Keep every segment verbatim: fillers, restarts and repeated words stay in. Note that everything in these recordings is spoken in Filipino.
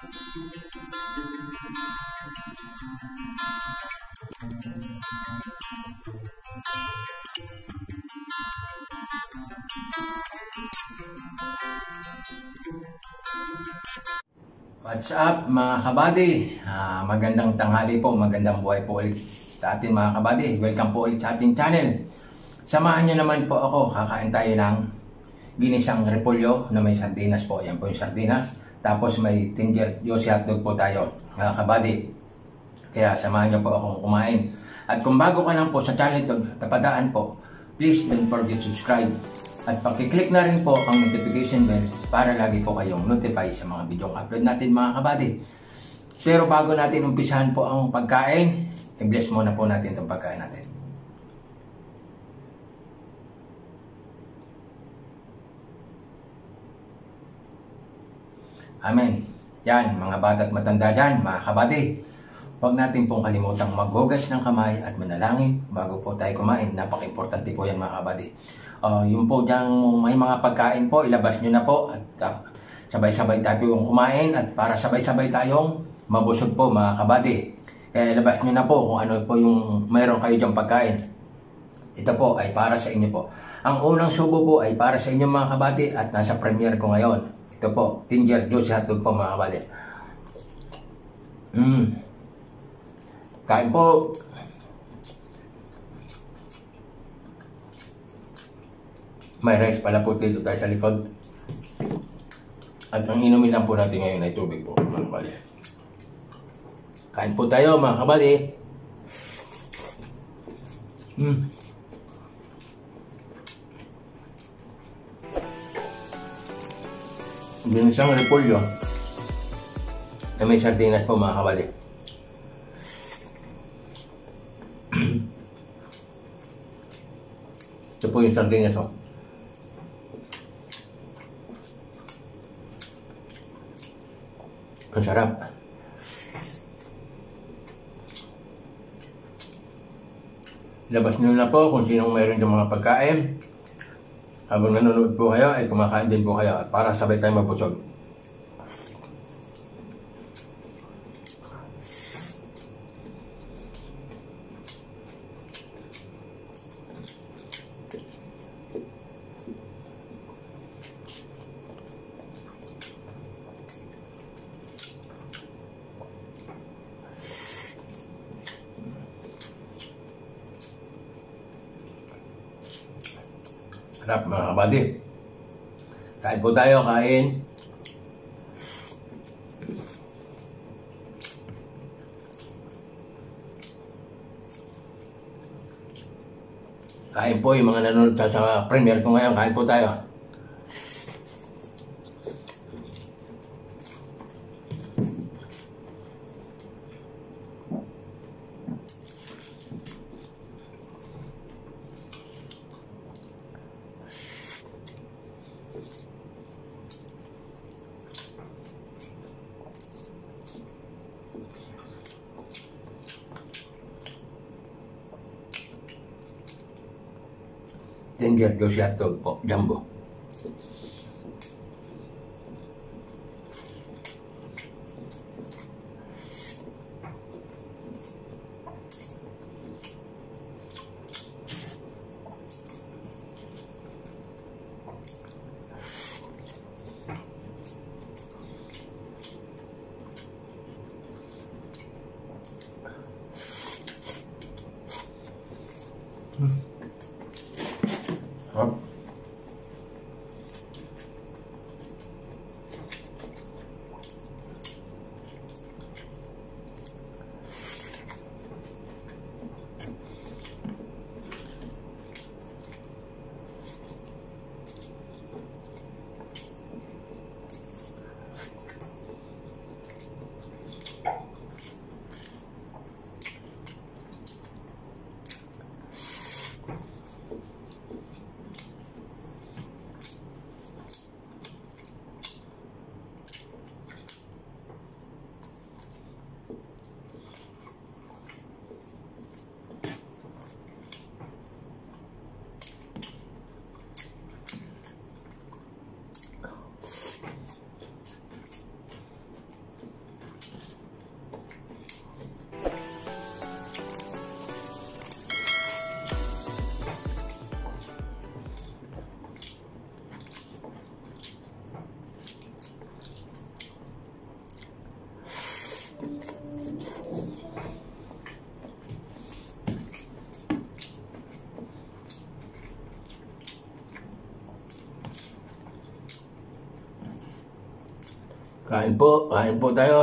What's up mga kabady? Uh, magandang tanghali po, magandang buhay po ulit sa atin mga kabady. Welcome po ulit sa ating channel. Samahan nyo naman po ako, kakain tayo ng ginisang repolyo na may sardinas po. Yan po yung sardinas. Tapos may ginger juicy hotdog po tayo mga kabady. Kaya samahan nyo po akong kumain. At kung bago ka lang po sa channel ito, tapadaan po, please don't forget subscribe. At pakiclick na rin po ang notification bell para lagi po kayong notify sa mga video upload natin mga kabady. Pero bago natin umpisahan po ang pagkain, i-bless muna po natin itong pagkain natin. Amen. Yan mga bata at matanda dyan mga kabady. Huwag natin pong kalimutang maghugas ng kamay at manalangin bago po tayo kumain. Napaka-importante po yan mga kabady. Uh, yung po diyang may mga pagkain po, ilabas nyo na po at uh, sabay-sabay tayo yung kumain at para sabay-sabay tayong mabusog po mga kabady. Kaya ilabas nyo na po kung ano po yung mayroon kayo diyang pagkain. Ito po ay para sa inyo po. Ang unang subo po ay para sa inyo mga kabady at nasa premiere ko ngayon. Ito po, ginger juicy hotdog po mga kabady. Mm. Kain po. May rice pala po dito tayo sa likod. At ang inumin lang po natin ngayon ay tubig po mga kabady. Kain po tayo mga kabady. Mm. Ginisang repolyo na may sardinas po mga kabady. Ito po yung sardinas po. Ang sarap. Labas nyo na po kung sinong mayroon yung mga pagkain. Habang nanonood po kayo, ay kumakain din po kayo. At para sabay tayo mabusog. Sarap mga kabady. Kain po tayo, kain. Kain po yung mga nanonood sa premiere ko ngayon. Kain po tayo. Ginger juicy hotdog po, jumbo. Hmm. Hop. Kain po, kain po tayo.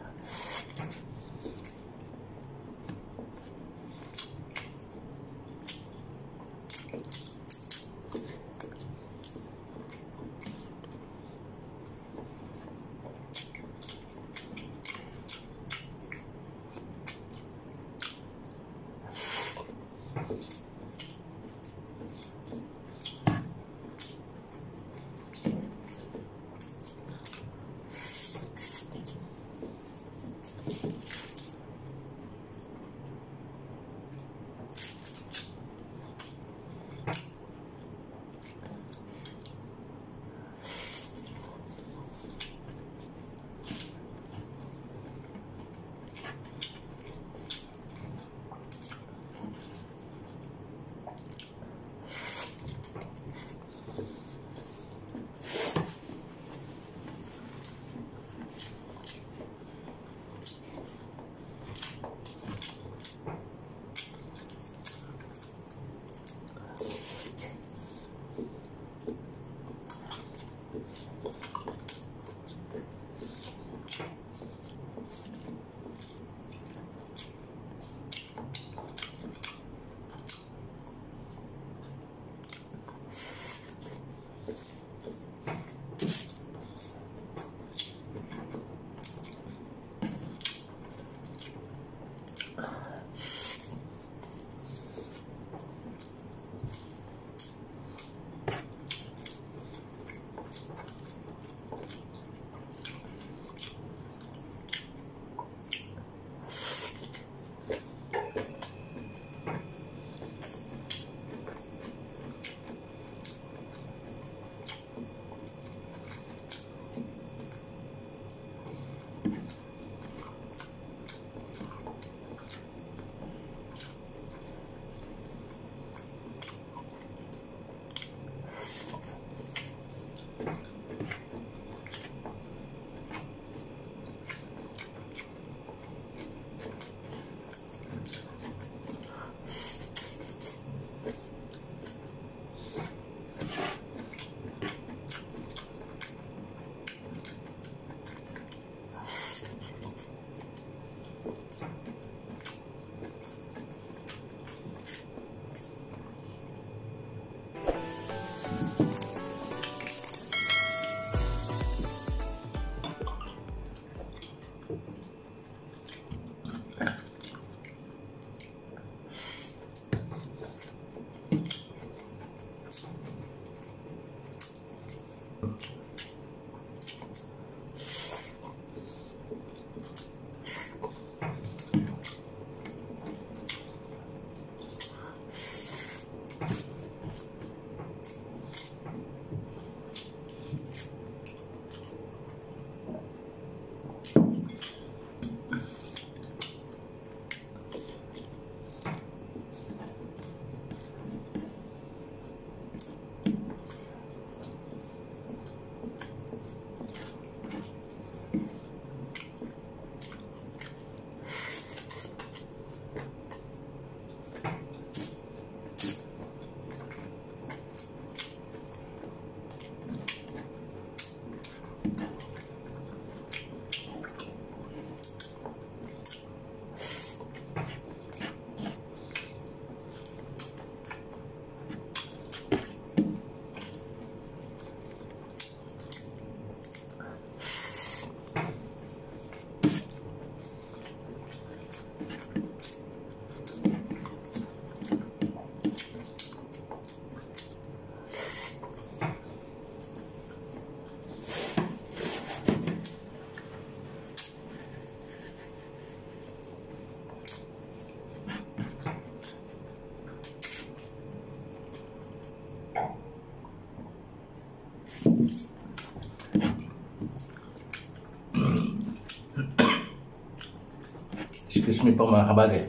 Excuse me po mga kabady.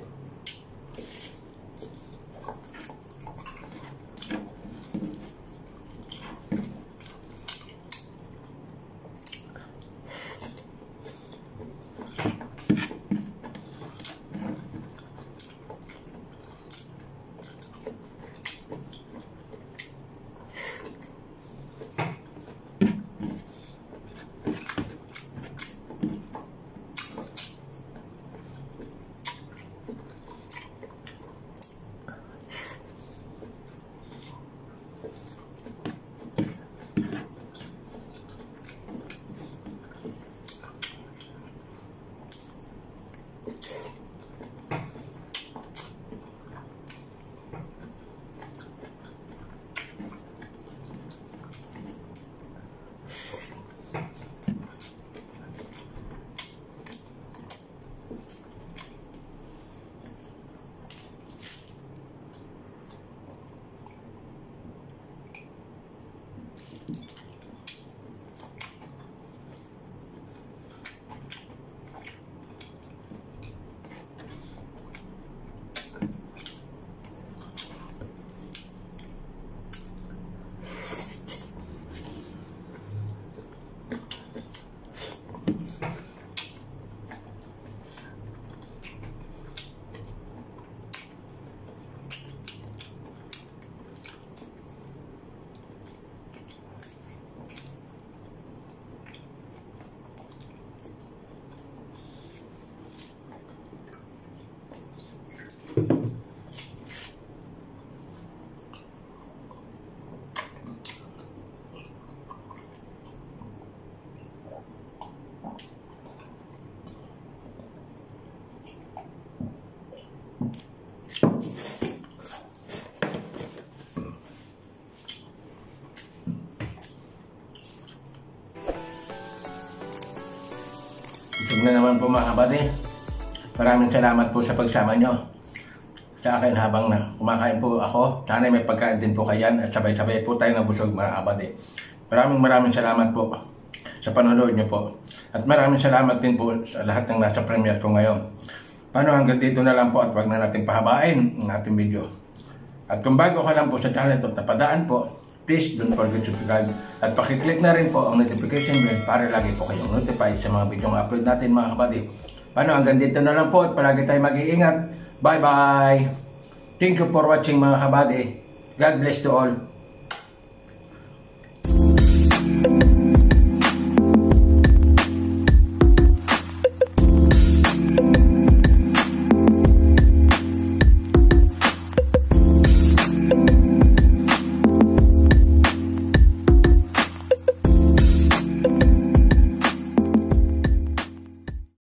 Busog na naman po mga kabady. Maraming salamat po sa pagsama nyo sa akin habang na kumakain po ako. Sana may pagkain din po kayan at sabay-sabay po tayo nabusog mga kabady. Maraming maraming salamat po sa panonood nyo po. At maraming salamat din po sa lahat ng nasa premiere ko ngayon. Paano hanggang dito na lang po at wag na natin pahabain ang ating video. At kung bago ka lang po sa channel ito, tapadaan po, please don't forget to subscribe at pakiclick na rin po ang notification bell para lagi po kayong notified sa mga video na upload natin mga kabady. Paano hanggang dito na lang po at palagi tayo mag-iingat. Bye bye! Thank you for watching mga kabady. God bless to all.